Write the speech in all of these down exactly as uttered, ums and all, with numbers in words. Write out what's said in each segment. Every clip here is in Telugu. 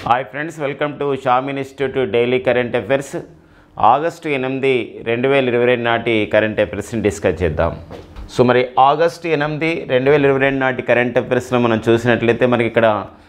Hi friends, welcome to Sham institute daily current affairs. August ఎనిమిది రెండు వేల ఇరవై రెండు నాటి కరెంట్ అఫైర్స్ని డిస్కస్ చేద్దాం. సో మరి ఆగస్టు ఎనిమిది రెండు వేల ఇరవై రెండు నాటి కరెంట్ అఫైర్స్లో మనం చూసినట్లయితే మనకి ఇక్కడ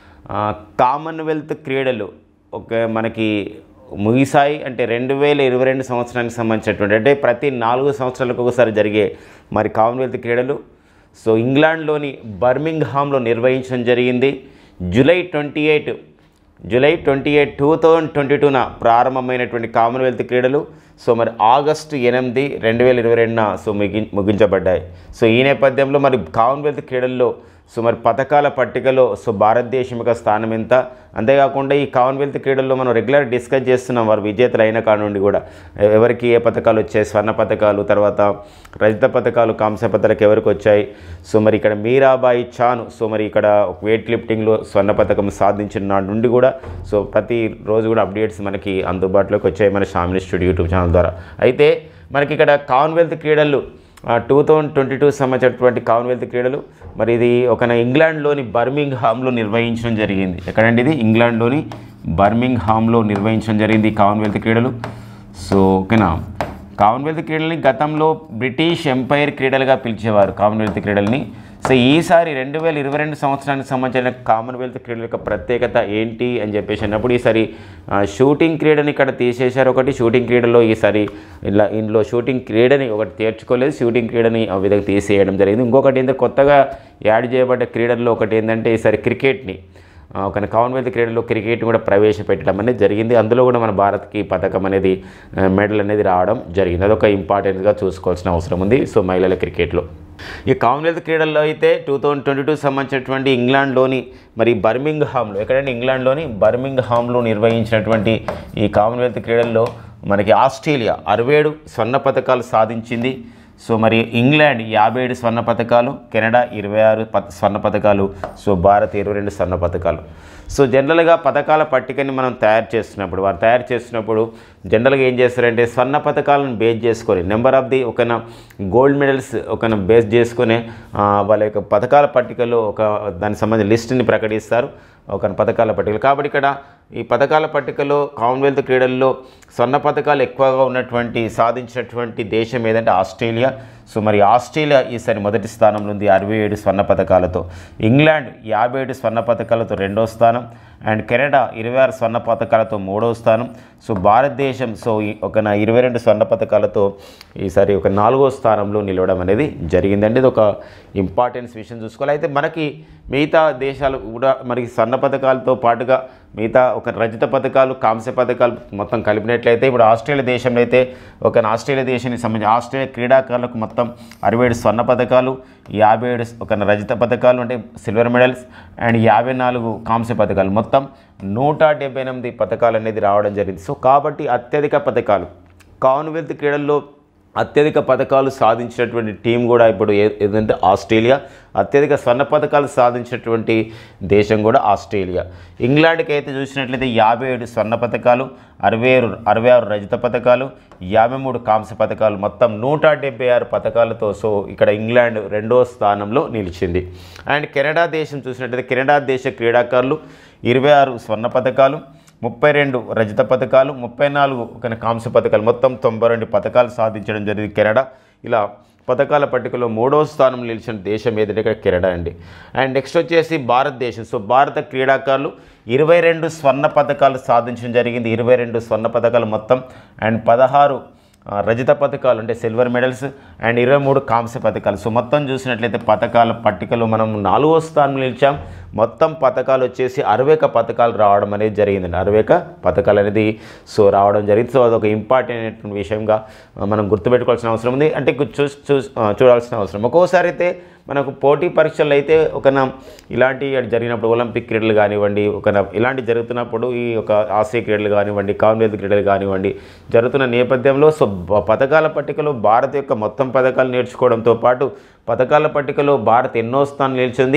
కామన్వెల్త్ క్రీడలు ఒక మనకి ముగిసాయి. అంటే రెండు వేల ఇరవై రెండు సంవత్సరానికి సంబంధించినటువంటి అంటే ప్రతి నాలుగు సంవత్సరాలకు ఒకసారి జరిగే మరి కామన్వెల్త్ క్రీడలు సో ఇంగ్లాండ్లోని బర్మింగ్హామ్లో నిర్వహించడం జరిగింది. July twenty eight July twenty eight two thousand twenty టూన ప్రారంభమైనటువంటి కామన్వెల్త్ క్రీడలు సో మరి ఆగస్టు ఎనిమిది రెండు వేల ఇరవై రెండున సో ముగి ముగించబడ్డాయి. సో ఈ నేపథ్యంలో మరి కామన్వెల్త్ క్రీడల్లో సో మరి పథకాల పట్టికలో సో భారతదేశం యొక్క స్థానం ఎంత, అంతేకాకుండా ఈ కామన్వెల్త్ క్రీడల్లో మనం రెగ్యులర్ డిస్కస్ చేస్తున్నాం వారు విజేతలు అయిన కాడ నుండి కూడా ఎవరికి ఏ పథకాలు వచ్చాయి, స్వర్ణ పథకాలు, తర్వాత రజత పథకాలు, కాంస్య పథకాలకు ఎవరికి వచ్చాయి. సో మరి ఇక్కడ మీరాబాయి చాను సో మరి ఇక్కడ వెయిట్ లిఫ్టింగ్లో స్వర్ణ పథకం సాధించిన నాటి నుండి కూడా సో ప్రతిరోజు కూడా అప్డేట్స్ మనకి అందుబాటులోకి వచ్చాయి మన షామ్ ఇన్స్టిట్యూట్ యూట్యూబ్ ఛానల్ ద్వారా. అయితే మనకి ఇక్కడ కామన్వెల్త్ క్రీడలు టూ థౌజండ్ ట్వంటీ టూ సంబంధించినటువంటి కామన్వెల్త్ క్రీడలు మరి ఇది ఒక ఇంగ్లాండ్లోని బర్మింగ్హామ్లో నిర్వహించడం జరిగింది. ఎక్కడంటే ఇది ఇంగ్లాండ్లోని బర్మింగ్హామ్లో నిర్వహించడం జరిగింది ఈ కామన్వెల్త్ క్రీడలు. సో ఓకేనా, కామన్వెల్త్ క్రీడలని గతంలో బ్రిటిష్ ఎంపైర్ క్రీడలుగా పిలిచేవారు కామన్వెల్త్ క్రీడల్ని. సో ఈసారి రెండు వేల ఇరవై రెండు సంవత్సరానికి సంబంధించిన కామన్వెల్త్ క్రీడల యొక్క ప్రత్యేకత ఏంటి అని చెప్పేసి అన్నప్పుడు ఈసారి షూటింగ్ క్రీడని ఇక్కడ తీసేశారు. ఒకటి షూటింగ్ క్రీడలో ఈసారి ఇలా ఇందులో షూటింగ్ క్రీడని ఒకటి చేర్చుకోలేదు, షూటింగ్ క్రీడని ఆ విధంగా తీసేయడం జరిగింది. ఇంకొకటి ఏంటంటే కొత్తగా యాడ్ చేయబడ్డ క్రీడల్లో ఒకటి ఏంటంటే ఈసారి క్రికెట్ని ఒక కామన్వెల్త్ క్రీడల్లో క్రికెట్ కూడా ప్రవేశపెట్టడం అనేది జరిగింది. అందులో కూడా మన భారత్కి పథకం అనేది మెడల్ అనేది రావడం జరిగింది. అదొక ఇంపార్టెంట్గా చూసుకోవాల్సిన అవసరం ఉంది సో మహిళల క్రికెట్లో. ఈ కామన్వెల్త్ క్రీడల్లో అయితే టూ థౌజండ్ ట్వంటీ టూ సంబంధించినటువంటి ఇంగ్లాండ్లోని మరి బర్మింగ్హామ్లో ఎక్కడంటే ఇంగ్లాండ్లోని బర్మింగ్హామ్లో నిర్వహించినటువంటి ఈ కామన్వెల్త్ క్రీడల్లో మనకి ఆస్ట్రేలియా అరవై ఏడు స్వర్ణ పథకాలు సాధించింది. సో మరి ఇంగ్లాండ్ యాభై ఏడు స్వర్ణ పథకాలు, కెనడా ఇరవై ఆరు ప స్వర్ణ పథకాలు, సో భారత్ ఇరవై రెండు స్వర్ణ పథకాలు. సో జనరల్గా పథకాల పట్టికని మనం తయారు చేస్తున్నప్పుడు వారు తయారు చేస్తున్నప్పుడు జనరల్గా ఏం చేస్తారంటే స్వర్ణ పథకాలను బేస్ చేసుకొని నెంబర్ ఆఫ్ ది ఒక గోల్డ్ మెడల్స్ ఒక బేస్ చేసుకొని వాళ్ళ యొక్క పథకాల పట్టికలో ఒక దానికి సంబంధించిన లిస్టుని ప్రకటిస్తారు ఒక పథకాల పట్టికలు. కాబట్టి ఇక్కడ ఈ పథకాల పట్టికలో కామన్వెల్త్ క్రీడల్లో స్వర్ణ పథకాలు ఎక్కువగా ఉన్నటువంటి సాధించినటువంటి దేశం ఏదంటే ఆస్ట్రేలియా. సో మరి ఆస్ట్రేలియా ఈసారి మొదటి స్థానంలో ఉంది అరవై ఏడు స్వర్ణ పథకాలతో. ఇంగ్లాండ్ యాభై ఏడు స్వర్ణ పథకాలతో రెండో స్థానం, అండ్ కెనడా ఇరవై ఆరు స్వర్ణ పథకాలతో మూడవ స్థానం. సో భారతదేశం సో ఒక ఇరవై రెండు స్వర్ణ పథకాలతో ఈసారి ఒక నాలుగో స్థానంలో నిలవడం అనేది జరిగిందండి. ఇది ఒక ఇంపార్టెన్స్ విషయం చూసుకోవాలి. అయితే మనకి మిగతా దేశాలు కూడా మనకి స్వర్ణ పథకాలతో పాటుగా మిగతా ఒక రజత పథకాలు, కాంస్య పథకాలు మొత్తం కలిపినట్లయితే ఇప్పుడు ఆస్ట్రేలియా దేశంలో అయితే ఒక ఆస్ట్రేలియా దేశానికి సంబంధించి ఆస్ట్రేలియా క్రీడాకారులకు మొత్తం అరవై ఏడు స్వర్ణ పథకాలు, యాభై ఏడు ఒక రజత పథకాలు అంటే సిల్వర్ మెడల్స్, అండ్ యాభై నాలుగు కాంస్య పథకాలు, మొత్తం నూట డెబ్బై ఎనిమిది పథకాలు అనేది రావడం జరిగింది. సో కాబట్టి అత్యధిక పథకాలు కామన్వెల్త్ క్రీడల్లో అత్యధిక పథకాలు సాధించినటువంటి టీం కూడా ఇప్పుడు ఏదంటే ఆస్ట్రేలియా. అత్యధిక స్వర్ణ పథకాలు సాధించినటువంటి దేశం కూడా ఆస్ట్రేలియా. ఇంగ్లాండ్కి అయితే చూసినట్లయితే యాభై ఏడు స్వర్ణ పథకాలు, అరవై ఆరు అరవై ఆరు రజత పథకాలు, యాభై మూడు కాంస్య పథకాలు, మొత్తం నూట డెబ్బై ఆరు పథకాలతో సో ఇక్కడ ఇంగ్లాండ్ రెండో స్థానంలో నిలిచింది. అండ్ కెనడా దేశం చూసినట్లయితే కెనడా దేశ క్రీడాకారులు ఇరవై ఆరు స్వర్ణ పథకాలు, ముప్పై రెండు రజత పథకాలు, ముప్పై నాలుగు ఒక కాంస్య పథకాలు, మొత్తం తొంభై రెండు పథకాలు సాధించడం జరిగింది కెనడా. ఇలా పథకాల పట్టికలో మూడవ స్థానం నిలిచిన దేశం ఏదంటే ఇక్కడ కెనడా అండి. అండ్ నెక్స్ట్ వచ్చేసి భారతదేశం. సో భారత క్రీడాకారులు ఇరవై రెండు స్వర్ణ పథకాలు సాధించడం జరిగింది. ఇరవై రెండు స్వర్ణ పథకాలు మొత్తం, అండ్ పదహారు రజత పథకాలు అంటే సిల్వర్ మెడల్స్, అండ్ ఇరవై మూడు కాంస్య పథకాలు. సో మొత్తం చూసినట్లయితే పథకాల పట్టికలో మనం నాలుగో స్థానం నిలిచాం. మొత్తం పథకాలు వచ్చేసి అరవై ఒక పథకాలు రావడం అనేది జరిగిందండి. అరవై ఒక పథకాలు అనేది సో రావడం జరిగింది. సో అదొక ఇంపార్టెంట్ అయినటువంటి విషయంగా మనం గుర్తుపెట్టుకోవాల్సిన అవసరం ఉంది. అంటే చూ చూ చూడాల్సిన అవసరం. ఒక్కోసారి అయితే మనకు పోటీ పరీక్షలు అయితే ఒక ఇలాంటి జరిగినప్పుడు ఒలింపిక్ క్రీడలు కానివ్వండి, ఒక ఇలాంటి జరుగుతున్నప్పుడు ఈ ఒక ఆసియా క్రీడలు కానివ్వండి, కామన్వెల్త్ క్రీడలు కానివ్వండి జరుగుతున్న నేపథ్యంలో సో పథకాల పట్టికలో భారత్ యొక్క మొత్తం పథకాలు నేర్చుకోవడంతో పాటు పథకాల పట్టికలో భారత్ ఎన్నో స్థానం నిలిచింది,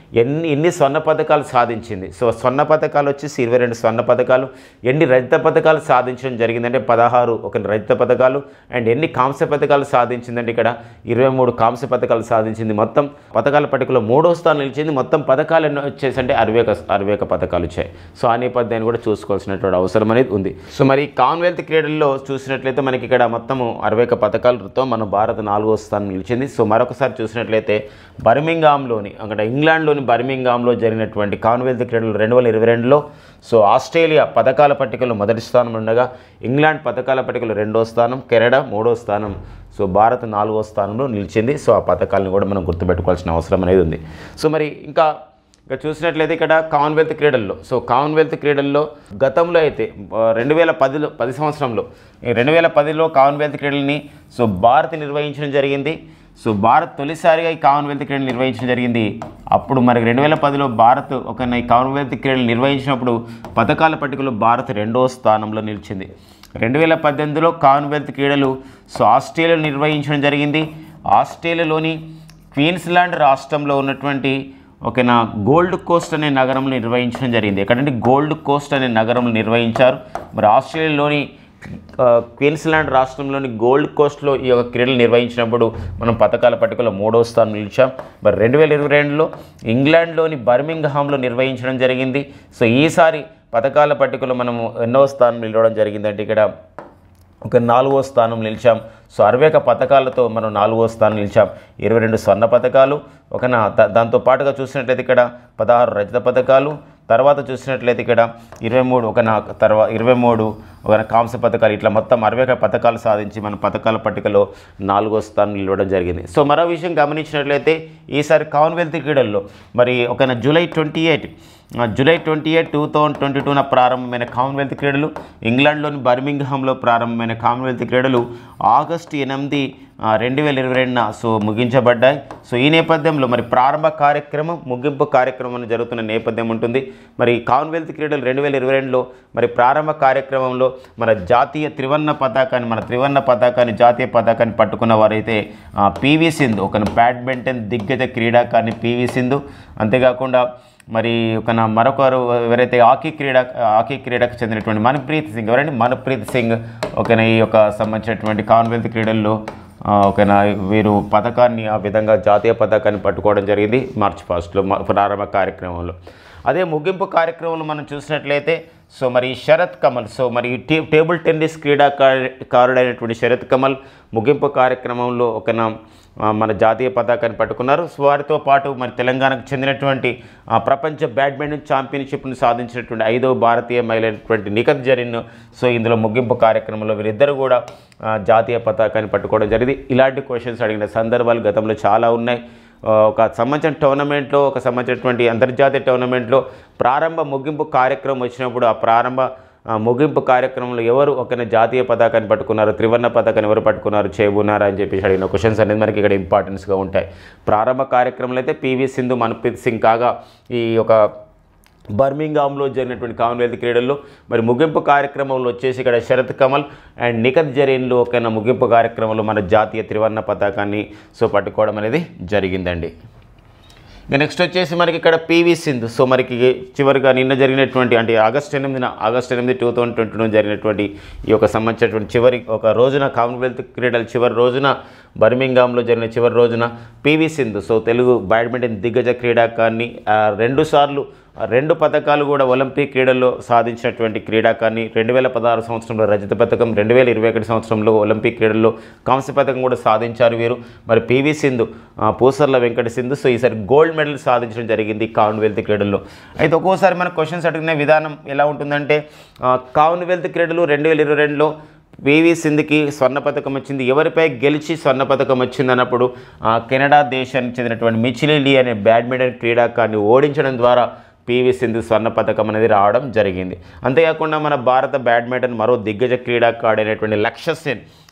ఎన్ని ఎన్ని స్వర్ణ పథకాలు సాధించింది. సో స్వర్ణ పథకాలు వచ్చేసి ఇరవై రెండు స్వర్ణ పథకాలు. ఎన్ని రజత పథకాలు సాధించడం జరిగిందంటే పదహారు ఒక రజత పథకాలు. అండ్ ఎన్ని కాంస్య పథకాలు సాధించిందంటే ఇక్కడ ఇరవై మూడు కాంస్య పథకాలు సాధించింది. మొత్తం పథకాల పట్టికలో మూడో స్థానం నిలిచింది. మొత్తం పథకాలు ఎన్నో వచ్చేసి అంటే అరవై ఒక అరవై ఒక పథకాలు వచ్చాయి. సో ఆ నేపథ్యాన్ని కూడా చూసుకోవాల్సినటువంటి అవసరం అనేది ఉంది. సో మరి కామన్వెల్త్ క్రీడల్లో చూసినట్లయితే మనకి ఇక్కడ మొత్తము అరవై ఒక పథకాలతో మన భారత్ నాలుగో స్థానం నిలిచింది. సో మరొకసారి చూసినట్లయితే బర్మింగ్హామ్లోని అక్కడ ఇంగ్లాండ్లోని బర్మింగ్హామ్లో జరిగినటువంటి కామన్వెల్త్ క్రీడలు రెండు వేల ఇరవై రెండులో సో ఆస్ట్రేలియా పథకాల పట్టికలో మొదటి స్థానం ఉండగా ఇంగ్లాండ్ పథకాల పట్టికలో రెండో స్థానం, కెనడా మూడో స్థానం, సో భారత్ నాలుగో స్థానంలో నిలిచింది. సో ఆ పథకాలను కూడా మనం గుర్తుపెట్టుకోవాల్సిన అవసరం అనేది ఉంది. సో మరి ఇంకా ఇక చూసినట్లయితే ఇక్కడ కామన్వెల్త్ క్రీడల్లో సో కామన్వెల్త్ క్రీడల్లో గతంలో అయితే రెండు వేల పదిలో పది సంవత్సరంలో రెండు వేల పదిలో కామన్వెల్త్ క్రీడల్ని సో భారత్ నిర్వహించడం జరిగింది. సో భారత్ తొలిసారిగా ఈ కామన్వెల్త్ క్రీడలు నిర్వహించడం జరిగింది. అప్పుడు మరి రెండు వేల పదిలో భారత్ ఒక ఈ కామన్వెల్త్ క్రీడలు నిర్వహించినప్పుడు పథకాల పట్టికలో భారత్ రెండో స్థానంలో నిలిచింది. రెండు వేల పద్దెనిమిదిలో కామన్వెల్త్ క్రీడలు సో ఆస్ట్రేలియాలో నిర్వహించడం జరిగింది. ఆస్ట్రేలియాలోని క్వీన్స్లాండ్ రాష్ట్రంలో ఉన్నటువంటి ఓకేనా గోల్డ్ కోస్ట్ అనే నగరంలో నిర్వహించడం జరిగింది. ఎక్కడంటే గోల్డ్ కోస్ట్ అనే నగరంలో నిర్వహించారు. మరి ఆస్ట్రేలియాలోని క్వీన్స్లాండ్ రాష్ట్రంలోని గోల్డ్ కోస్ట్లో ఈ యొక్క క్రీడలు నిర్వహించినప్పుడు మనం పథకాల పట్టికలో మూడో స్థానం నిలిచాం. మరి రెండు వేల ఇరవై రెండులో ఇంగ్లాండ్లోని బర్మింగ్హామ్లో నిర్వహించడం జరిగింది. సో ఈసారి పథకాల పట్టికలో మనము ఎన్నో స్థానం నిలవడం జరిగిందంటే ఇక్కడ ఒక నాలుగో స్థానం నిలిచాం. సో అరవై ఒక పథకాలతో మనం నాలుగో స్థానం నిలిచాం. ఇరవై రెండు స్వర్ణ పథకాలు ఒక దాంతో పాటుగా చూసినట్లయితే ఇక్కడ పదహారు రజత పథకాలు, తర్వాత చూసినట్లయితే ఇక్కడ ఇరవై మూడు ఒక నా తర్వాత ఇరవై మూడు ఒక కాంస్య పథకాలు, ఇట్లా మొత్తం అరవై ఒక పథకాలు సాధించి మన పథకాల పట్టికలో నాలుగో స్థానం నిలవడం జరిగింది. సో మరో విషయం గమనించినట్లయితే ఈసారి కామన్వెల్త్ క్రీడల్లో మరి ఒక July twenty eight July twenty eight two thousand twenty టూన ప్రారంభమైన కామన్వెల్త్ క్రీడలు, ఇంగ్లాండ్లోని బర్మింగ్హామ్లో ప్రారంభమైన కామన్వెల్త్ క్రీడలు ఆగస్టు ఎనిమిది రెండు వేల ఇరవై రెండున సో ముగించబడ్డాయి. సో ఈ నేపథ్యంలో మరి ప్రారంభ కార్యక్రమం ముగింపు కార్యక్రమం జరుగుతున్న నేపథ్యం ఉంటుంది. మరి కామన్వెల్త్ క్రీడలు రెండు వేల ఇరవై రెండులో మరి ప్రారంభ కార్యక్రమంలో మన జాతీయ త్రివర్ణ పతాకాన్ని మన త్రివర్ణ పతాకాన్ని జాతీయ పతాకాన్ని పట్టుకున్న వారైతే పివి సింధు ఒక బ్యాడ్మింటన్ దిగ్గజ క్రీడాకారిణి పివి సింధు, అంతేకాకుండా మరి ఒక మరొకరు ఎవరైతే హాకీ క్రీడా హాకీ క్రీడకు చెందినటువంటి మన్ప్రీత్ సింగ్ ఎవరండి మన్ప్రీత్ సింగ్ ఓకేనా ఈ యొక్క సంబంధించినటువంటి కామన్వెల్త్ క్రీడల్లో ఓకేనా వీరు పథకాన్ని ఆ విధంగా జాతీయ పథకాన్ని పట్టుకోవడం జరిగింది మార్చి ఫస్ట్లో ప్రారంభ కార్యక్రమంలో. అదే ముగింపు కార్యక్రమంలో మనం చూసినట్లయితే సో మరి శరత్ కమల్ సో మరి టే టేబుల్ టెన్నిస్ క్రీడాకారుడైనటువంటి శరత్ కమల్ ముగింపు కార్యక్రమంలో ఒకనా మన జాతీయ పతాకాన్ని పట్టుకున్నారు. సో వారితో పాటు మరి తెలంగాణకు చెందినటువంటి ప్రపంచ బ్యాడ్మింటన్ ఛాంపియన్షిప్ను సాధించినటువంటి ఐదవ భారతీయ మహిళ అయినటువంటి నిఖత్ జరీన్ సో ఇందులో ముగింపు కార్యక్రమంలో వీరిద్దరు కూడా జాతీయ పతాకాన్ని పట్టుకోవడం జరిగింది. ఇలాంటి క్వశ్చన్స్ అడిగిన సందర్భాలు గతంలో చాలా ఉన్నాయి. ఒక సంబంధించిన టోర్నమెంట్లో ఒక సంబంధించినటువంటి అంతర్జాతీయ టోర్నమెంట్లో ప్రారంభ ముగింపు కార్యక్రమం వచ్చినప్పుడు ఆ ప్రారంభ ముగింపు కార్యక్రమంలో ఎవరు ఒక జాతీయ పతాకాన్ని పట్టుకున్నారు, త్రివర్ణ పతాకాన్ని ఎవరు పట్టుకున్నారు చేయబోనారా అని చెప్పేసి అడిగిన క్వశ్చన్స్ అనేది మనకి ఇక్కడ ఇంపార్టెన్స్గా ఉంటాయి. ప్రారంభ కార్యక్రమంలో అయితే పివి సింధు మన్ప్రీత్ సింగ్ కాగా ఈ యొక్క బర్మింగ్హామ్లో జరిగినటువంటి కామన్వెల్త్ క్రీడల్లో మరి ముగింపు కార్యక్రమంలో వచ్చేసి ఇక్కడ శరత్ కమల్ అండ్ నిఖత్ జరీన్లో ఒక ముగింపు కార్యక్రమంలో మన జాతీయ త్రివర్ణ పతాకాన్ని సో పట్టుకోవడం అనేది జరిగిందండి. ఇక నెక్స్ట్ వచ్చేసి మనకి ఇక్కడ పివి సింధు సో మనకి చివరిగా నిన్న జరిగినటువంటి అంటే ఆగస్టు ఎనిమిదిన ఆగస్టు ఎనిమిది టూ థౌజండ్ ట్వంటీలో జరిగినటువంటి ఈ యొక్క సంబంధించినటువంటి చివరి ఒక రోజున కామన్వెల్త్ క్రీడల చివరి రోజున బర్మింగ్హామ్లో జరిగిన చివరి రోజున పివి సింధు సో తెలుగు బ్యాడ్మింటన్ దిగ్గజ క్రీడాకారిణి రెండు సార్లు రెండు పథకాలు కూడా ఒలింపిక్ క్రీడల్లో సాధించినటువంటి క్రీడాకారిణి రెండు వేల పదహారు సంవత్సరంలో రజత పథకం రెండు వేల ఇరవై ఒకటి సంవత్సరంలో ఒలింపిక్ క్రీడల్లో కాంస్య పథకం కూడా సాధించారు వీరు. మరి పివి సింధు పూసర్ల వెంకట సింధు సో ఈసారి గోల్డ్ మెడల్ సాధించడం జరిగింది కామన్వెల్త్ క్రీడల్లో. అయితే ఒక్కోసారి మన క్వశ్చన్స్ అడిగిన విధానం ఎలా ఉంటుందంటే కామన్వెల్త్ క్రీడలు రెండు వేల ఇరవై రెండులో పివి సింధుకి స్వర్ణ పథకం వచ్చింది, ఎవరిపై గెలిచి స్వర్ణ పథకం వచ్చింది అన్నప్పుడు కెనడా దేశానికి చెందినటువంటి మిచిలీ లీ అనే బ్యాడ్మింటన్ క్రీడాకారిని ఓడించడం ద్వారా పివి సింధు స్వర్ణ పథకం అనేది రావడం జరిగింది. అంతేకాకుండా మన భారత బ్యాడ్మింటన్ మరో దిగ్గజ క్రీడాకారుడైనటువంటి లక్ష్య సేన్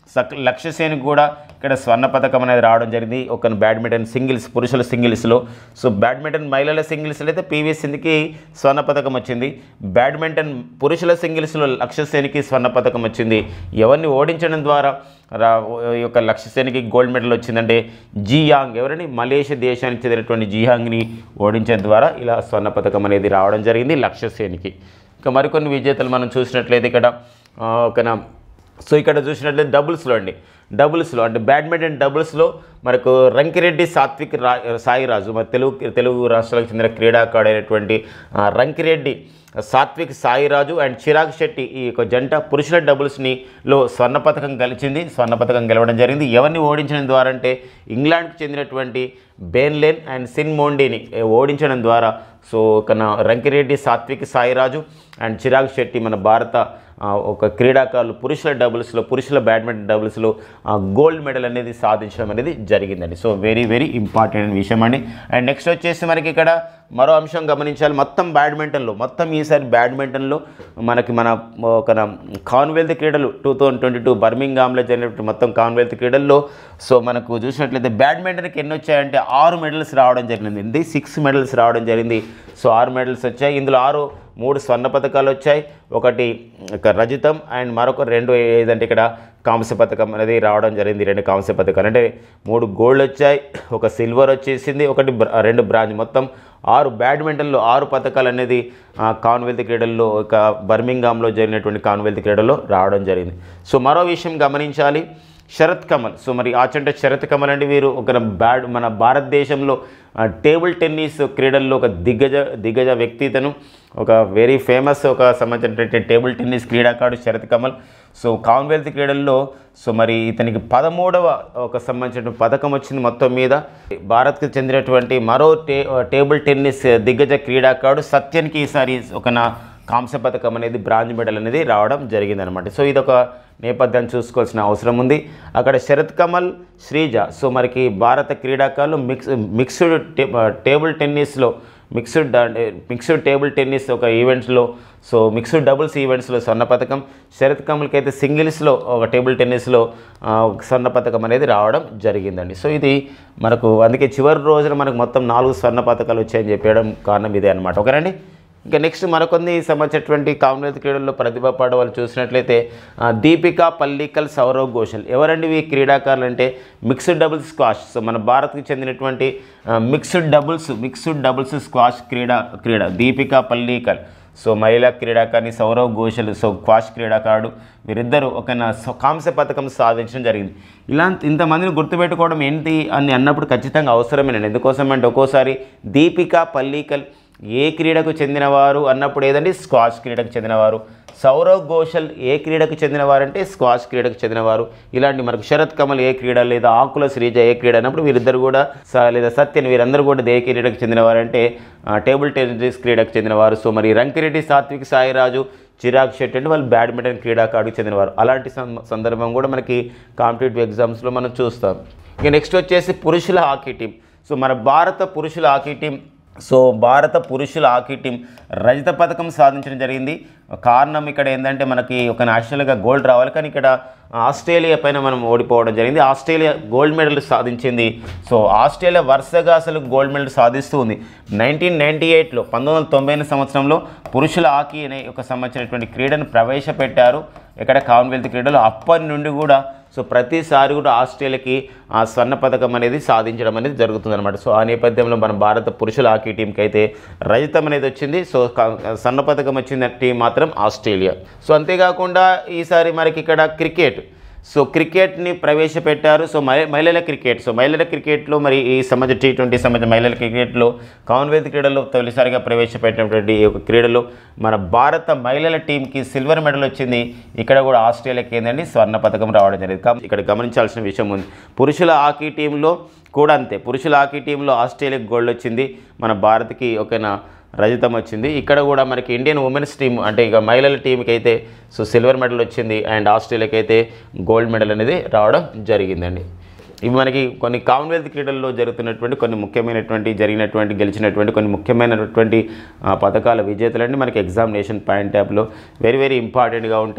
లక్ష్య సేన్కి కూడా ఇక్కడ స్వర్ణ పథకం అనేది రావడం జరిగింది ఒక బ్యాడ్మింటన్ సింగిల్స్ పురుషుల సింగిల్స్లో. సో బ్యాడ్మింటన్ మహిళల సింగిల్స్లో అయితే పివి సింధుకి స్వర్ణ పథకం వచ్చింది. బ్యాడ్మింటన్ పురుషుల సింగిల్స్లో లక్ష్య సేన్కి స్వర్ణ పథకం వచ్చింది. ఎవరిని ఓడించడం ద్వారా రా ఈ యొక్క లక్ష్య సేన్కి గోల్డ్ మెడల్ వచ్చిందంటే జియాంగ్, ఎవరని మలేషియా దేశానికి చెందినటువంటి జియాంగ్ని ఓడించడం ద్వారా ఇలా స్వర్ణ పథకం అనేది రావడం జరిగింది లక్ష్య సేన్కి. ఇంకా మరికొన్ని విజేతలు మనం చూసినట్లయితే ఇక్కడ ఓకేనా. సో ఇక్కడ చూసినట్లయితే డబుల్స్లో అండి డబుల్స్లో అంటే బ్యాడ్మింటన్ డబుల్స్లో మనకు రంకిరెడ్డి సాత్విక్ రా సాయిరాజు మరి తెలుగు తెలుగు రాష్ట్రాలకు చెందిన క్రీడాకారుడు అయినటువంటి రంకిరెడ్డి సాత్విక్ సాయిరాజు అండ్ చిరాగ్ శెట్టి ఈ యొక్క జంట పురుషుల డబుల్స్ని లో స్వర్ణ పథకం గెలిచింది స్వర్ణ పథకం గెలవడం జరిగింది. ఎవరిని ఓడించడం ద్వారా అంటే ఇంగ్లాండ్కి చెందినటువంటి బెన్లేన్ అండ్ సిన్ మోండీని ఓడించడం ద్వారా సో కన రంకిరెడ్డి సాత్విక్ సాయిరాజు అండ్ చిరాగ్ శెట్టి మన భారత ఒక క్రీడాకారులు పురుషుల డబుల్స్లో పురుషుల బ్యాడ్మింటన్ డబుల్స్లో గోల్డ్ మెడల్ అనేది సాధించడం అనేది జరిగిందండి. సో వెరీ వెరీ ఇంపార్టెంట్ విషయం అండి. అండ్ నెక్స్ట్ వచ్చేసి మనకి ఇక్కడ మరో అంశం గమనించాలి. మొత్తం బ్యాడ్మింటన్లో మొత్తం ఈసారి బ్యాడ్మింటన్లో మనకి మన ఒక కామన్వెల్త్ క్రీడలు టూ థౌజండ్ ట్వంటీ టూ బర్మింగ్హామ్లో జరిగినటువంటి మొత్తం కామన్వెల్త్ క్రీడల్లో సో మనకు చూసినట్లయితే బ్యాడ్మింటన్కి ఎన్ని వచ్చాయంటే ఆరు మెడల్స్ రావడం జరిగింది. సిక్స్ మెడల్స్ రావడం జరిగింది. సో ఆరు మెడల్స్ వచ్చాయి. ఇందులో ఆరు మూడు స్వర్ణ పథకాలు వచ్చాయి, ఒకటి రజతం అండ్ మరొక రెండు ఏదంటే ఇక్కడ కాంస్య పథకం అనేది రావడం జరిగింది. రెండు కాంస్య పథకాలు అంటే మూడు గోల్డ్ వచ్చాయి, ఒక సిల్వర్ వచ్చేసింది, ఒకటి రెండు బ్రాంజ్. మొత్తం ఆరు బ్యాడ్మింటన్లో ఆరు పథకాలు అనేది కామన్వెల్త్ క్రీడల్లో ఒక బర్మింగ్హామ్లో జరిగినటువంటి కామన్వెల్త్ క్రీడల్లో రావడం జరిగింది. సో మరో విషయం గమనించాలి, శరత్ కమల్. సో మరి ఆచంట శరత్ కమల్ అంటే వీరు ఒక బ్యాడ్ మన భారతదేశంలో టేబుల్ టెన్నిస్ క్రీడల్లో ఒక దిగ్గజ దిగ్గజ వ్యక్తి ఇతను ఒక వెరీ ఫేమస్ ఒక సంబంధించినటువంటి టేబుల్ టెన్నిస్ క్రీడాకారుడు శరత్ కమల్. సో కామన్వెల్త్ క్రీడల్లో సో మరి ఇతనికి పదమూడవ ఒక సంబంధించిన పథకం వచ్చింది మొత్తం మీద. భారత్కు చెందినటువంటి మరో టే టేబుల్ టెన్నిస్ దిగ్గజ క్రీడాకారుడు సత్యన్కి ఈసారి ఒక నా కాంస్య పథకం అనేది బ్రాంజ్ మెడల్ అనేది రావడం జరిగిందనమాట. సో ఇదొక నేపథ్యాన్ని చూసుకోవాల్సిన అవసరం ఉంది. అక్కడ శరత్ కమల్, శ్రీజ సో మనకి భారత క్రీడాకారులు మిక్స్ మిక్స్డ్ టేబుల్ టెన్నిస్లో మిక్స్డ్ మిక్స్డ్ టేబుల్ టెన్నిస్ ఒక ఈవెంట్స్లో సో మిక్స్డ్ డబుల్స్ ఈవెంట్స్లో స్వర్ణ పథకం, శరత్ కమల్కి అయితే సింగిల్స్లో ఒక టేబుల్ టెన్నిస్లో స్వర్ణ పథకం అనేది రావడం జరిగిందండి. సో ఇది మనకు అందుకే చివరి రోజున మనకు మొత్తం నాలుగు స్వర్ణ పథకాలు వచ్చాయని చెప్పడం కారణం ఇదే అనమాట. ఓకేనండి. ఇంకా నెక్స్ట్ మరికొన్ని సంబంధించినటువంటి కామన్వెల్త్ క్రీడల్లో ప్రతిభ పడ్డ వాళ్ళు చూసినట్లయితే దీపికా పల్లికల్, సౌరవ్ ఘోషల్. ఎవరండి ఈ క్రీడాకారులు అంటే మిక్స్డ్ డబుల్స్ స్క్వాష్. సో మన భారత్కి చెందినటువంటి mixed doubles mixed doubles squash క్రీడా క్రీడ దీపికా పల్లికల్ సో మహిళా క్రీడాకారిణి, సౌరవ్ ఘోషల్ సో స్క్వాష్ క్రీడాకారుడు. వీరిద్దరూ ఒక కాంస్య పథకం సాధించడం జరిగింది. ఇలాంటి ఇంతమందిని గుర్తుపెట్టుకోవడం ఏంటి అని అన్నప్పుడు ఖచ్చితంగా అవసరమేనండి. ఎందుకోసం అంటే ఒక్కోసారి దీపికా పల్లికల్ ఏ క్రీడకు చెందినవారు అన్నప్పుడు ఏదండి స్క్వాష్ క్రీడకు చెందినవారు, సౌరవ్ ఘోషల్ ఏ క్రీడకు చెందినవారంటే స్క్వాష్ క్రీడకు చెందినవారు. ఇలాంటి మనకు శరత్ కమల్ ఏ క్రీడ లేదా ఆకుల శ్రీజ ఏ క్రీడ అన్నప్పుడు వీరిద్దరు కూడా లేదా సత్యన్ వీరందరూ కూడా ఏ క్రీడకు చెందినవారంటే టేబుల్ టెన్నిస్ క్రీడకు చెందినవారు. సో మరి రంకిరెడ్డి సాత్విక్ సాయిరాజు, చిరాగ్ శెట్టి అంటే వాళ్ళు బ్యాడ్మింటన్ క్రీడాకారుడికి చెందినవారు. అలాంటి సందర్భం కూడా మనకి కాంపిటేటివ్ ఎగ్జామ్స్లో మనం చూస్తాం. ఇక నెక్స్ట్ వచ్చేసి పురుషుల హాకీ టీం. సో మన భారత పురుషుల హాకీ టీం సో భారత పురుషుల హాకీ టీం రజత పథకం సాధించడం జరిగింది. కారణం ఇక్కడ ఏంటంటే మనకి ఒక నేషనల్గా గోల్డ్ రావాలి, కానీ ఇక్కడ ఆస్ట్రేలియా పైన మనం ఓడిపోవడం జరిగింది. ఆస్ట్రేలియా గోల్డ్ మెడల్ సాధించింది. సో ఆస్ట్రేలియా వరుసగా అసలు గోల్డ్ మెడల్ సాధిస్తూ ఉంది. నైన్టీన్ నైంటీ ఎయిట్లో పంతొమ్మిది వందల తొంభై ఎనిమిది సంవత్సరంలో పురుషుల హాకీ అనే ఒక సంబంధించినటువంటి క్రీడను ప్రవేశపెట్టారు ఇక్కడ కామన్వెల్త్ క్రీడలు. అప్పటి నుండి కూడా సో ప్రతిసారి కూడా ఆస్ట్రేలియాకి ఆ స్వర్ణ పథకం అనేది సాధించడం అనేది జరుగుతుందన్నమాట. సో ఆ నేపథ్యంలో మన భారత పురుషుల హాకీ టీంకి అయితే రజతం అనేది వచ్చింది. సో స్వర్ణ పథకం వచ్చిన టీం మాత్రం ఆస్ట్రేలియా. సో అంతేకాకుండా ఈసారి మనకి ఇక్కడ క్రికెట్ సో క్రికెట్ని ప్రవేశపెట్టారు. సో మహిళల క్రికెట్ సో మహిళల క్రికెట్లో మరి ఈ సంబంధించిన టీ ట్వంటీ సంబంధించిన మహిళల క్రికెట్లో కామన్వెల్త్ క్రీడల్లో తొలిసారిగా ప్రవేశపెట్టినటువంటి ఈ యొక్క క్రీడలో మన భారత మహిళల టీంకి సిల్వర్ మెడల్ వచ్చింది. ఇక్కడ కూడా ఆస్ట్రేలియాకి ఏంటండి స్వర్ణ పథకం రావడం జరిగింది. ఇక్కడ గమనించాల్సిన విషయం ఉంది. పురుషుల హాకీ టీంలో కూడా అంతే. పురుషుల హాకీ టీంలో ఆస్ట్రేలియాకి గోల్డ్ వచ్చింది, మన భారత్కి ఒకనా రజతం వచ్చింది. ఇక్కడ కూడా మనకి ఇండియన్ ఉమెన్స్ టీం అంటే ఇక మహిళల టీంకి అయితే సో సిల్వర్ మెడల్ వచ్చింది అండ్ ఆస్ట్రేలియాకి అయితే గోల్డ్ మెడల్ అనేది రావడం జరిగిందండి. ఇవి మనకి కొన్ని కామన్వెల్త్ క్రీడల్లో జరుగుతున్నటువంటి కొన్ని ముఖ్యమైనటువంటి జరిగినటువంటి గెలిచినటువంటి కొన్ని ముఖ్యమైనటువంటి పథకాల విజేతలన్నీ మనకి ఎగ్జామినేషన్ పాయింట్ ట్యాబ్లో వెరీ వెరీ ఇంపార్టెంట్గా ఉంటాయి.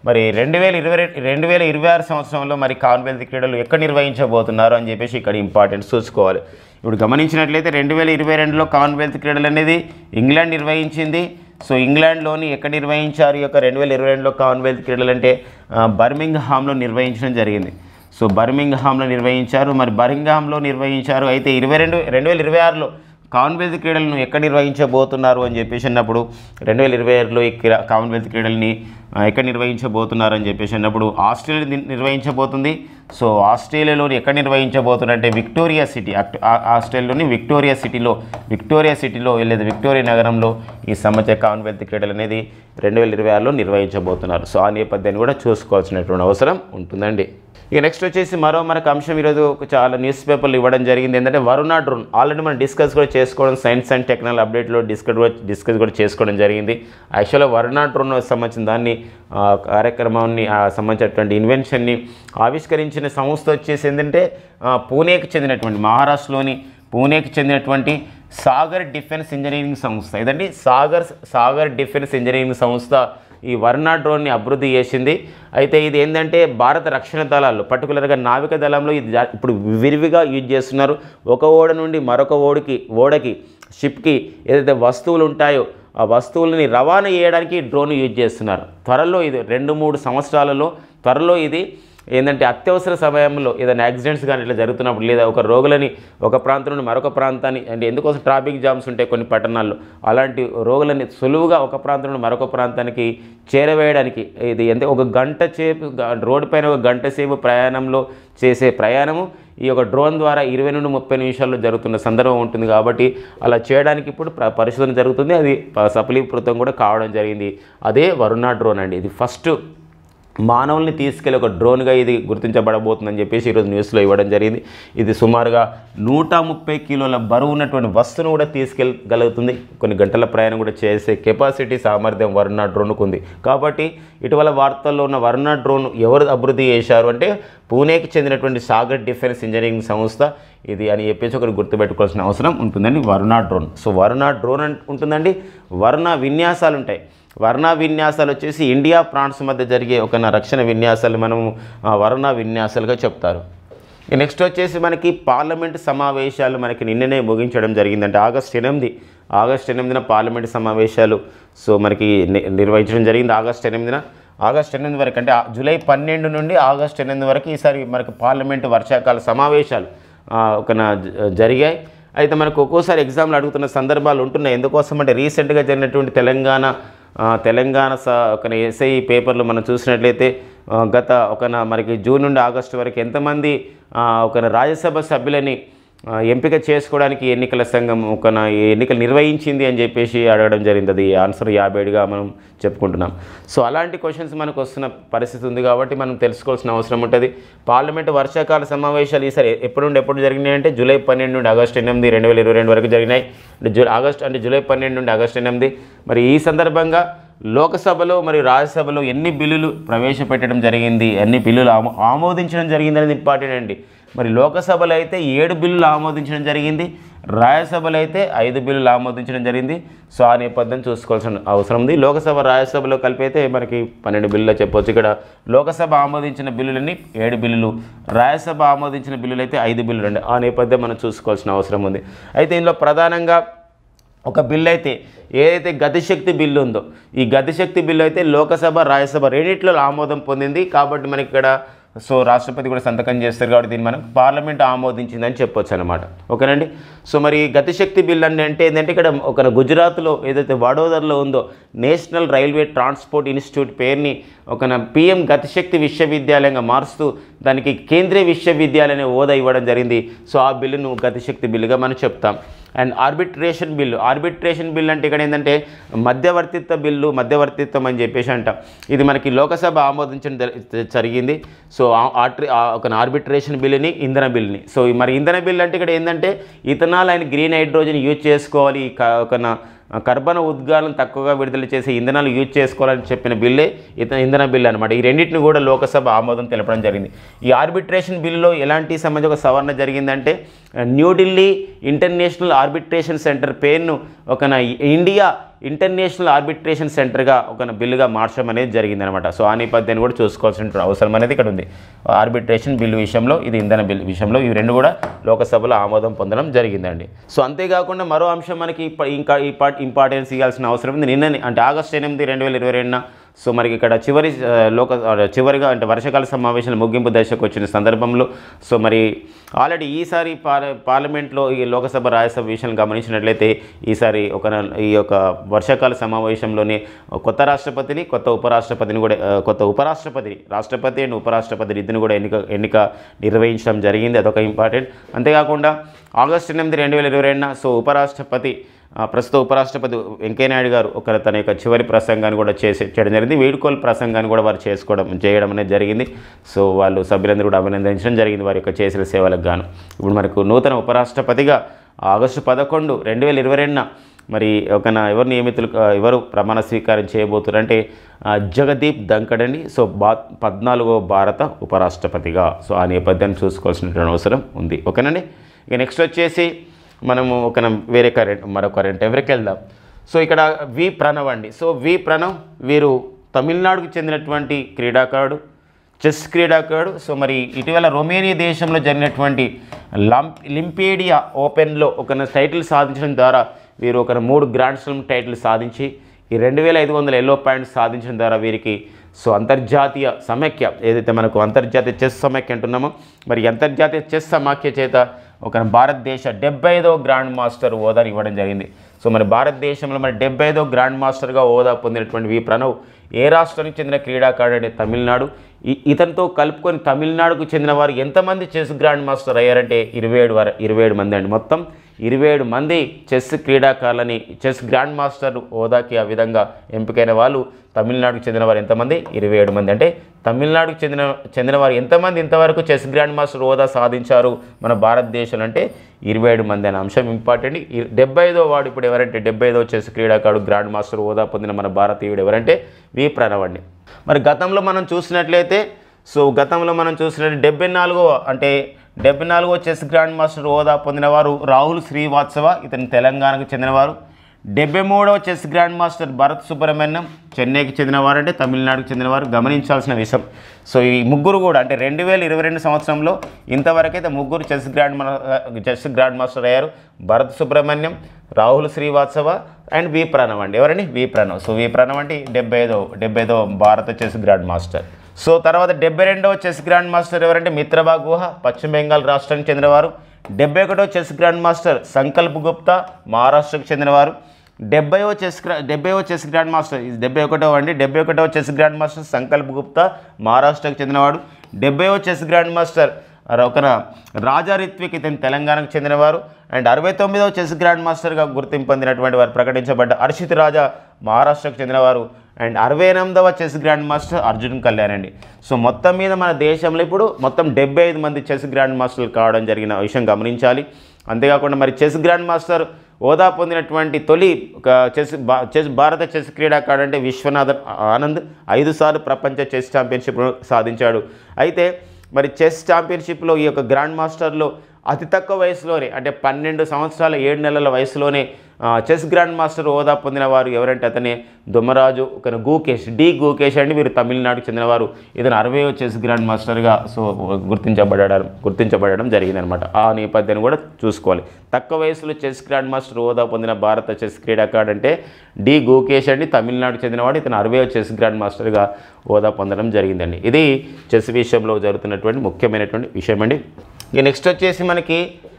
మరి రెండు వేల ఇరవై రెండు వేల ఇరవై ఆరు సంవత్సరంలో మరి కామన్వెల్త్ క్రీడలు ఎక్కడ నిర్వహించబోతున్నారు అని చెప్పేసి ఇక్కడ ఇంపార్టెంట్ చూసుకోవాలి. ఇప్పుడు గమనించినట్లయితే రెండు వేల ఇరవై రెండులో కామన్వెల్త్ క్రీడలు అనేది ఇంగ్లాండ్ నిర్వహించింది. సో ఇంగ్లాండ్లోని ఎక్కడ నిర్వహించారు ఈ యొక్క రెండు వేల ఇరవై రెండులో కామన్వెల్త్ క్రీడలు అంటే బర్మింగ్హామ్లో నిర్వహించడం జరిగింది. సో బర్మింగ్హామ్లో నిర్వహించారు. మరి బర్మింగ్హామ్లో నిర్వహించారు. అయితే ఇరవై రెండు రెండు వేల ఇరవై ఆరులో కామన్వెల్త్ క్రీడలను ఎక్కడ నిర్వహించబోతున్నారు అని చెప్పేసి అన్నప్పుడు రెండు వేల ఇరవై ఆరులో ఈ కామన్వెల్త్ క్రీడల్ని ఎక్కడ నిర్వహించబోతున్నారు అని చెప్పేసి అన్నప్పుడు ఆస్ట్రేలియా నిర్వహించబోతుంది. సో ఆస్ట్రేలియాలోని ఎక్కడ నిర్వహించబోతున్నారంటే విక్టోరియా సిటీ, ఆస్ట్రేలియాలోని విక్టోరియా సిటీలో విక్టోరియా సిటీలో లేదా విక్టోరియా నగరంలో ఈ సంవత్సర కామన్వెల్త్ క్రీడలు అనేది రెండు వేల ఇరవై ఆరులో నిర్వహించబోతున్నారు. సో ఆ నేపథ్యాన్ని కూడా చూసుకోవాల్సినటువంటి అవసరం ఉంటుందండి. ఇక నెక్స్ట్ వచ్చేసి మరో మనకు అంశం ఈరోజు చాలా న్యూస్ పేపర్లు ఇవ్వడం జరిగింది. ఏంటంటే వరుణ డ్రోన్ ఆల్రెడీ మనం డిస్కస్ కూడా చేసుకోవడం సైన్స్ అండ్ టెక్నాలజీ అప్డేట్లో డిస్కస్ కూడా డిస్కస్ కూడా చేసుకోవడం జరిగింది. యాక్చువల్గా వరుణ డ్రోన్ సంబంధించిన దాన్ని కార్యక్రమాన్ని సంబంధించినటువంటి ఇన్వెన్షన్ని ఆవిష్కరించిన సంస్థ వచ్చేసి ఏంటంటే పూణేకి చెందినటువంటి మహారాష్ట్రలోని పూణేకి చెందినటువంటి సాగర్ డిఫెన్స్ ఇంజనీరింగ్ సంస్థ. ఇదండి సాగర్ సాగర్ డిఫెన్స్ ఇంజనీరింగ్ సంస్థ ఈ వరుణ డ్రోన్ని అభివృద్ధి చేసింది. అయితే ఇది ఏంటంటే భారత రక్షణ దళాల్లో పర్టికులర్గా నావిక దళంలో ఇది ఇప్పుడు విరివిగా యూజ్ చేస్తున్నారు. ఒక ఓడ నుండి మరొక ఓడికి ఓడకి షిప్కి ఏదైతే వస్తువులు ఉంటాయో ఆ వస్తువులని రవాణా చేయడానికి డ్రోన్ యూజ్ చేస్తున్నారు. త్వరలో ఇది రెండు మూడు సంవత్సరాలలో త్వరలో ఇది ఏంటంటే అత్యవసర సమయంలో ఏదైనా యాక్సిడెంట్స్ కానీ ఇట్లా జరుగుతున్నప్పుడు లేదా ఒక రోగులని ఒక ప్రాంతం నుండి మరొక ప్రాంతాన్ని అంటే ఎందుకోసం ట్రాఫిక్ జామ్స్ ఉంటాయి కొన్ని పట్టణాల్లో, అలాంటి రోగులని సులువుగా ఒక ప్రాంతం నుండి మరొక ప్రాంతానికి చేరవేయడానికి ఇది అంటే ఒక గంట సేపు రోడ్డు పైన ఒక గంట సేపు ప్రయాణంలో చేసే ప్రయాణము ఈ యొక్క డ్రోన్ ద్వారా ఇరవై నుండి ముప్పై నిమిషాల్లో జరుగుతున్న సందర్భం ఉంటుంది. కాబట్టి అలా చేయడానికి ఇప్పుడు పరిశోధన జరుగుతుంది. అది సఫలీకృతం కూడా కావడం జరిగింది. అదే వరుణ డ్రోన్ అండి. ఇది ఫస్ట్ మానవుల్ని తీసుకెళ్ళి ఒక డ్రోన్గా ఇది గుర్తించబడబోతుందని చెప్పేసి ఈరోజు న్యూస్లో ఇవ్వడం జరిగింది. ఇది సుమారుగా నూట ముప్పై కిలోల బరువు ఉన్నటువంటి వస్తువును కూడా తీసుకెళ్ళగలుగుతుంది. కొన్ని గంటల ప్రయాణం కూడా చేసే కెపాసిటీ సామర్థ్యం వరుణ డ్రోన్కు ఉంది. కాబట్టి ఇటీవల వార్తల్లో ఉన్న వరుణ డ్రోన్ ఎవరు అభివృద్ధి చేశారు అంటే పూణేకి చెందినటువంటి సాగర్ డిఫెన్స్ ఇంజనీరింగ్ సంస్థ ఇది అని చెప్పేసి ఒకటి గుర్తుపెట్టుకోవాల్సిన అవసరం ఉంటుందండి. Varuna drone. So Varuna drone ఉంటుందండి. వరుణ విన్యాసాలు ఉంటాయి. వరుణ విన్యాసాలు వచ్చేసి ఇండియా ఫ్రాన్స్ మధ్య జరిగే ఒక రక్షణ విన్యాసాలు మనము వరుణ విన్యాసాలుగా చెప్తారు. నెక్స్ట్ వచ్చేసి మనకి పార్లమెంటు సమావేశాలు మనకి నిన్ననే ముగించడం జరిగిందంటే ఆగస్టు ఎనిమిది ఆగస్టు ఎనిమిదిన పార్లమెంటు సమావేశాలు సో మనకి నిర్వహించడం జరిగింది. ఆగస్టు ఎనిమిదిన ఆగస్టు ఎనిమిది వరకు అంటే జూలై పన్నెండు నుండి ఆగస్టు ఎనిమిది వరకు ఈసారి మనకి పార్లమెంటు వర్షాకాల సమావేశాలు ఒక జరిగాయి. అయితే మనకు ఒక్కోసారి ఎగ్జామ్లు అడుగుతున్న సందర్భాలు ఉంటున్నాయి. ఎందుకోసం అంటే రీసెంట్గా జరిగినటువంటి తెలంగాణ తెలంగాణ స ఒక ఎస్ఐ పేపర్లు మనం చూసినట్లయితే గత ఒక మనకి జూన్ నుండి ఆగస్టు వరకు ఎంతమంది ఒక రాజ్యసభ సభ్యులని ఎంపిక చేసుకోవడానికి ఎన్నికల సంఘం ఒక ఎన్నికలు నిర్వహించింది అని చెప్పేసి అడగడం జరిగింది. అది ఆన్సర్ యాభై ఏడుగా మనం చెప్పుకుంటున్నాం. సో అలాంటి క్వశ్చన్స్ మనకు వస్తున్న పరిస్థితి ఉంది కాబట్టి మనం తెలుసుకోవాల్సిన అవసరం ఉంటుంది. పార్లమెంటు వర్షాకాల సమావేశాలు ఈసారి ఎప్పుడు నుండి ఎప్పుడు జరిగినాయి అంటే జూలై పన్నెండు నుండి ఆగస్టు ఎనిమిది రెండు వేల ఇరవై రెండు వరకు జరిగినాయి. జూ ఆగస్టు అంటే జూలై పన్నెండు నుండి ఆగస్టు ఎనిమిది. మరి ఈ సందర్భంగా లోకసభలో మరియు రాజ్యసభలో ఎన్ని బిల్లులు ప్రవేశపెట్టడం జరిగింది, ఎన్ని బిల్లులు ఆమో ఆమోదించడం జరిగింది అనేది ఇంపార్టెంట్ అండి. మరి లోకసభలో అయితే ఏడు బిల్లులు ఆమోదించడం జరిగింది, రాజ్యసభలో అయితే ఐదు బిల్లులు ఆమోదించడం జరిగింది. సో ఆ నేపథ్యం చూసుకోవాల్సిన అవసరం ఉంది. లోకసభ రాజ్యసభలో కలిపి అయితే మనకి పన్నెండు బిల్లులు చెప్పవచ్చు. ఇక్కడ లోకసభ ఆమోదించిన బిల్లులని ఏడు బిల్లులు, రాజ్యసభ ఆమోదించిన బిల్లులు అయితే ఐదు బిల్లులు అండి. ఆ నేపథ్యం మనం చూసుకోవాల్సిన అవసరం ఉంది. అయితే ఇందులో ప్రధానంగా ఒక బిల్లు అయితే ఏదైతే గతిశక్తి బిల్లు ఉందో ఈ గతిశక్తి బిల్లు అయితే లోకసభ రాజ్యసభ రెండిట్లో ఆమోదం పొందింది. కాబట్టి మనకి ఇక్కడ సో రాష్ట్రపతి కూడా సంతకం చేస్తారు కాబట్టి దీన్ని మనం పార్లమెంట్ ఆమోదించిందని చెప్పొచ్చు అనమాట. ఓకేనండి. సో మరి గతిశక్తి బిల్ అంటే అంటే ఏంటంటే ఇక్కడ ఒక గుజరాత్లో ఏదైతే వడోదరలో ఉందో నేషనల్ రైల్వే ట్రాన్స్పోర్ట్ ఇన్స్టిట్యూట్ పేరుని ఒక పిఎం గతిశక్తి విశ్వవిద్యాలయంగా మారుస్తూ దానికి కేంద్రీయ విశ్వవిద్యాలయం అనే హోదా ఇవ్వడం జరిగింది. సో ఆ బిల్లును గతిశక్తి బిల్లుగా మనం చెప్తాం. And arbitration bill arbitration bill అంటే ఇక్కడ ఏంటంటే మధ్యవర్తిత్వ బిల్లు మధ్యవర్తిత్వం అని చెప్పేసి అంటాం. ఇది మనకి లోకసభ ఆమోదించడం జరిగింది. సో ఒక ఆర్బిట్రేషన్ బిల్లుని ఇంధన బిల్లుని సో మరి ఇంధన బిల్లు అంటే ఇక్కడ ఏంటంటే ethanol and green hydrogen use చేసుకోవాలి, ఒక కర్బన ఉద్గారాలను తక్కువగా విడుదల చేసే ఇంధనాలు యూజ్ చేసుకోవాలని చెప్పిన బిల్లే ఇతన ఇంధన బిల్లు అనమాట. ఈ రెండింటిని కూడా లోకసభ ఆమోదం తెలపడం జరిగింది. ఈ ఆర్బిట్రేషన్ బిల్లులో ఎలాంటి సంబంధించి ఒక సవరణ జరిగిందంటే న్యూఢిల్లీ ఇంటర్నేషనల్ ఆర్బిట్రేషన్ సెంటర్ పేరును ఒక ఇండియా ఇంటర్నేషనల్ ఆర్బిట్రేషన్ సెంటర్గా ఒక బిల్లుగా మార్చడం అనేది జరిగిందనమాట. సో ఆ నేపథ్యాన్ని కూడా చూసుకోవాల్సిన అవసరం అనేది ఇక్కడ ఉంది. ఆర్బిట్రేషన్ బిల్లు విషయంలో, ఇది ఇంధన బిల్లు విషయంలో, ఇవి రెండు కూడా లోకసభలో ఆమోదం పొందడం జరిగిందండి. సో అంతేకాకుండా మరో అంశం మనకి ఇంకా ఇంపార్టెన్స్ ఇవ్వాల్సిన అవసరం ఉంది. నిన్ననే అంటే ఆగస్టు ఎనిమిది రెండు వేల ఇరవై రెండున సో మనకి ఇక్కడ చివరి లోక చివరిగా అంటే వర్షాకాల సమావేశాల ముగింపు దశకు వచ్చిన సందర్భంలో సో మరి ఆల్రెడీ ఈసారి పార్లమెంట్లో ఈ లోకసభ రాజ్యసభ విషయాన్ని గమనించినట్లయితే ఈసారి ఒక ఈ యొక్క వర్షాకాల సమావేశంలోనే కొత్త రాష్ట్రపతిని కొత్త ఉపరాష్ట్రపతిని కూడా కొత్త ఉపరాష్ట్రపతిని రాష్ట్రపతి అండ్ ఉపరాష్ట్రపతి ఇద్దరిని కూడా ఎన్నిక ఎన్నిక నిర్వహించడం జరిగింది. అదొక ఇంపార్టెంట్. అంతేకాకుండా ఆగస్టు ఎనిమిది రెండు వేల ఇరవై రెండున సో ఉపరాష్ట్రపతి ప్రస్తుత ఉపరాష్ట్రపతి వెంకయ్యనాయుడు గారు ఒక తన యొక్క చివరి ప్రసంగాన్ని కూడా చేసి చేయడం జరిగింది. వీడ్కోలు ప్రసంగాన్ని కూడా వారు చేసుకోవడం చేయడం అనేది జరిగింది. సో వాళ్ళు సభ్యులందరూ కూడా అభినందించడం జరిగింది వారి యొక్క చేసిన సేవలకు గాను. ఇప్పుడు మనకు నూతన ఉపరాష్ట్రపతిగా ఆగస్టు పదకొండు రెండు వేల ఇరవై రెండున మరి ఒక ఎవరు నియమితులు ఎవరు ప్రమాణ స్వీకారం చేయబోతున్నారంటే జగదీప్ ధంఖడ్ అండి. సో బా పద్నాలుగో భారత ఉపరాష్ట్రపతిగా. సో ఆ నేపథ్యాన్ని చూసుకోవాల్సినటువంటి అవసరం ఉంది. ఓకేనండి. ఇక నెక్స్ట్ వచ్చేసి మనము ఒక వేరే కరెంట్ మరో కరెంట్ ఎవరికి వెళ్దాం. సో ఇక్కడ వి ప్రణవ్ అండి. సో వి ప్రణవ్ వీరు తమిళనాడుకు చెందినటువంటి క్రీడాకారుడు, చెస్ క్రీడాకారుడు. సో మరి ఇటీవల రొమేనియా దేశంలో జరిగినటువంటి లంప్ లింపేడియా ఓపెన్లో ఒక టైటిల్ సాధించడం ద్వారా వీరు ఒక మూడు గ్రాండ్ స్లామ్ టైటిల్ సాధించి ఈ రెండు వేల ఐదు వందల ఎల్లో పాయింట్స్ సాధించడం ద్వారా వీరికి సో అంతర్జాతీయ సమైక్య ఏదైతే మనకు అంతర్జాతీయ చెస్ సమైక్య అంటున్నామో మరి అంతర్జాతీయ చెస్ సమాఖ్య చేత ఒక భారతదేశ డెబ్బై ఐదో గ్రాండ్ మాస్టర్ హోదాని ఇవ్వడం జరిగింది. సో మరి భారతదేశంలో మరి డెబ్బై ఐదో గ్రాండ్ మాస్టర్గా హోదా పొందినటువంటి వి ప్రణవ్ ఏ రాష్ట్రానికి చెందిన క్రీడాకారుడు అంటే తమిళనాడు. ఇతనితో కలుపుకొని తమిళనాడుకు చెందిన వారు ఎంతమంది చెస్ గ్రాండ్ మాస్టర్ అయ్యారంటే ఇరవై ఏడు వారు ఇరవై ఏడు మంది అండి. మొత్తం ఇరవై ఏడు మంది చెస్ క్రీడాకారులని చెస్ గ్రాండ్ మాస్టర్ హోదాకి ఆ విధంగా ఎంపికైన వాళ్ళు తమిళనాడుకు చెందిన వారు ఎంతమంది ఇరవై ఏడు మంది. అంటే తమిళనాడుకు చెందిన చెందిన వారు ఎంతమంది ఇంతవరకు చెస్ గ్రాండ్ మాస్టర్ హోదా సాధించారు మన భారతదేశంలో అంటే ఇరవై ఏడు మంది అనే అంశం ఇంపార్టెంట్. డెబ్బై ఐదో వాడు ఇప్పుడు ఎవరంటే డెబ్బై ఐదో చెస్ క్రీడాకారుడు గ్రాండ్ మాస్టర్ హోదా పొందిన మన భారతీయుడు ఎవరంటే వి ప్రణవ్ అండి. మరి గతంలో మనం చూసినట్లయితే సో గతంలో మనం చూసినట్లయితే డెబ్బై నాలుగో అంటే డెబ్బై నాలుగో చెస్ గ్రాండ్ మాస్టర్ హోదా పొందినవారు రాహుల్ శ్రీవాత్సవ, ఇతను తెలంగాణకు చెందినవారు. డెబ్బై మూడవ chess grand master Bharath Subramaniyam చెన్నైకి చెందినవారు అంటే తమిళనాడుకు చెందినవారు. గమనించాల్సిన విషయం సో ఈ ముగ్గురు కూడా అంటే రెండు వేల ఇరవై రెండు సంవత్సరంలో ఇంతవరకైతే ముగ్గురు chess grand chess grand master అయ్యారు. భరత్ సుబ్రహ్మణ్యం, రాహుల్ శ్రీవాత్సవ అండ్ వి ప్రణవ్ అండి. ఎవరండి V Pranav. So V Pranav అంటే డెబ్బై ఐదో డెబ్బై ఐదో భారత చెస్ గ్రాండ్ మాస్టర్. సో తర్వాత డెబ్బై రెండవ చెస్ గ్రాండ్ మాస్టర్ ఎవరంటే మిత్రబా గుహ, పశ్చిమ బెంగాల్ రాష్ట్రానికి చెందినవారు. డెబ్బై ఒకటో chess grand master Sankalp Gupta, మహారాష్ట్రకు చెందినవారు. డెబ్బైవ చెస్ డెబ్బైవ చెస్ గ్రాండ్ మాస్టర్ డెబ్బై ఒకటవ అండి డెబ్బై ఒకటవ chess grand master Sankalp Gupta, మహారాష్ట్రకు చెందినవాడు. డెబ్బైవ చెస్ గ్రాండ్ మాస్టర్ ఒకన రాజా రిత్విక్, ఇతను తెలంగాణకు చెందినవారు. అండ్ అరవై తొమ్మిదవ చెస్ గ్రాండ్ మాస్టర్గా గుర్తింపు పొందినటువంటి వారు ప్రకటించబడ్డ హర్షిత్ రాజా, మహారాష్ట్రకు చెందినవారు. అండ్ అరవై ఎనిమిదవ chess grand master Arjun Kalyan అండి. సో మొత్తం మీద మన దేశంలో ఇప్పుడు మొత్తం డెబ్బై ఐదు మంది చెస్ గ్రాండ్ మాస్టర్లు కావడం జరిగిన విషయం గమనించాలి. అంతేకాకుండా మరి చెస్ గ్రాండ్ మాస్టర్ హోదా పొందినటువంటి తొలి ఒక చెస్ చెస్ భారత చెస్ క్రీడాకారుడు అంటే విశ్వనాథన్ ఆనంద్ ఐదు సార్లు ప్రపంచ చెస్ ఛాంపియన్షిప్ సాధించాడు. అయితే మరి చెస్ ఛాంపియన్షిప్లో ఈ యొక్క గ్రాండ్ మాస్టర్లో అతి తక్కువ వయసులోనే అంటే పన్నెండు సంవత్సరాల ఏడు నెలల వయసులోనే చెస్ గ్రాండ్ మాస్టర్ హోదా పొందిన వారు ఎవరంటే అతనే దుమ్మరాజు ఒక గూకేష్ డి గూకేష్ అండి. వీరు తమిళనాడుకు చెందినవారు. ఇతను అరవయో చెస్ గ్రాండ్ మాస్టర్గా సో గుర్తించబడడం గుర్తించబడడం జరిగిందనమాట. ఆ నేపథ్యాన్ని కూడా చూసుకోవాలి. తక్కువ వయసులో చెస్ గ్రాండ్ మాస్టర్ హోదా పొందిన భారత చెస్ క్రీడాకారుడు అంటే డి గూకేష్ అండి, తమిళనాడుకు చెందినవాడు. ఇతను అరవయో చెస్ గ్రాండ్ మాస్టర్గా హోదా పొందడం జరిగిందండి. ఇది చెస్ విషయంలో జరుగుతున్నటువంటి ముఖ్యమైనటువంటి విషయం అండి. ఇక నెక్స్ట్ వచ్చేసి మనకి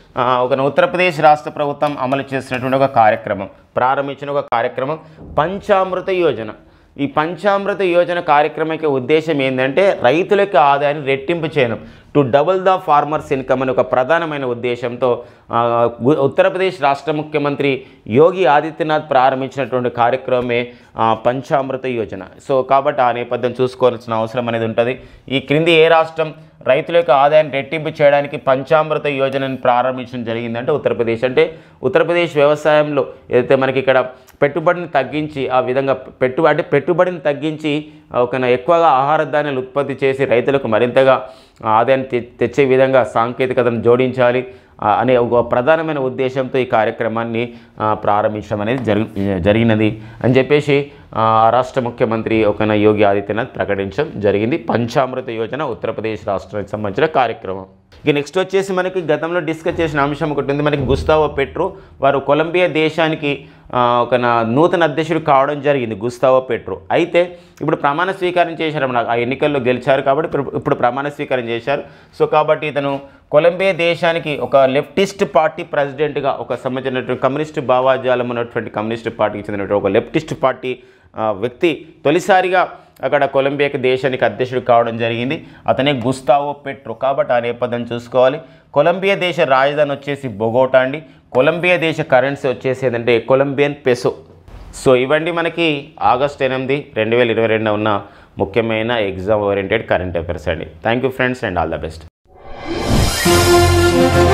ఒక ఉత్తరప్రదేశ్ రాష్ట్ర ప్రభుత్వం అమలు చేసినటువంటి ఒక కార్యక్రమం ప్రారంభించిన ఒక కార్యక్రమం పంచామృత యోజన. ఈ పంచామృత యోజన కార్యక్రమం యొక్క ఉద్దేశం ఏంటంటే రైతులకు ఆదాయాన్ని రెట్టింపు చేయడం, to double the farmers income అని ఒక ప్రధానమైన ఉద్దేశంతో ఉత్తరప్రదేశ్ రాష్ట్ర ముఖ్యమంత్రి యోగి ఆదిత్యనాథ్ ప్రారంభించినటువంటి కార్యక్రమమే పంచామృత యోజన. సో కాబట్టి ఆ నేపథ్యం చూసుకోవాల్సిన అవసరం అనేది ఉంటుంది. ఈ క్రింది ఏ రాష్ట్రం రైతుల యొక్క ఆదాయాన్ని రెట్టింపు చేయడానికి పంచామృత యోజనను ప్రారంభించడం జరిగిందంటే ఉత్తరప్రదేశ్. అంటే ఉత్తరప్రదేశ్ వ్యవసాయంలో ఏదైతే మనకి ఇక్కడ పెట్టుబడిని తగ్గించి ఆ విధంగా పెట్టు అంటే పెట్టుబడిని తగ్గించి ఒక ఎక్కువగా ఆహార ధాన్యాలు ఉత్పత్తి చేసి రైతులకు మరింతగా ఆదాయాన్ని తెచ్చే విధంగా సాంకేతికతను జోడించాలి. అనే ఒక ప్రధానమైన ఉద్దేశంతో ఈ కార్యక్రమాన్ని ప్రారంభించడం అనేది జరి జరిగినది అని చెప్పేసి రాష్ట్ర ముఖ్యమంత్రి ఒక యోగి ఆదిత్యనాథ్ ప్రకటించడం జరిగింది. పంచామృత యోజన ఉత్తరప్రదేశ్ రాష్ట్రానికి సంబంధించిన కార్యక్రమం. ఇక నెక్స్ట్ వచ్చేసి మనకి గతంలో డిస్కస్ చేసిన అంశం ఒకటి ఉంది. మనకి గుస్తావో పెట్రో వారు కొలంబియా దేశానికి ఒక నూతన అధ్యక్షుడు కావడం జరిగింది, గుస్తావో పెట్రో. అయితే ఇప్పుడు ప్రమాణ స్వీకారం చేశారు, మన ఆ ఎన్నికల్లో గెలిచారు కాబట్టి ఇప్పుడు ప్రమాణ స్వీకారం చేశారు. సో కాబట్టి ఇతను కొలంబియా దేశానికి ఒక లెఫ్టిస్ట్ పార్టీ ప్రెసిడెంట్గా, ఒక సంబంధించినటువంటి కమ్యూనిస్టు భావాజాలం ఉన్నటువంటి కమ్యూనిస్ట్ పార్టీకి చెందినటువంటి ఒక లెఫ్టిస్ట్ పార్టీ వ్యక్తి తొలిసారిగా అక్కడ కొలంబియాకి దేశానికి అధ్యక్షుడు కావడం జరిగింది. అతనే గుస్తావో పెట్రో. కాబట్టి ఆ నేపథ్యం చూసుకోవాలి. కొలంబియా దేశ రాజధాని వచ్చేసి బొగోటా అండి. కొలంబియా దేశ కరెన్సీ వచ్చేసి ఏంటంటే కొలంబియన్ పెసో. సో ఇవండి మనకి ఆగస్టు ఎనిమిది రెండు వేల ఇరవై రెండు ఉన్న ముఖ్యమైన ఎగ్జామ్ ఓరియంటెడ్ కరెంట్ అఫైర్స్ అండి. Thank you friends and all the best.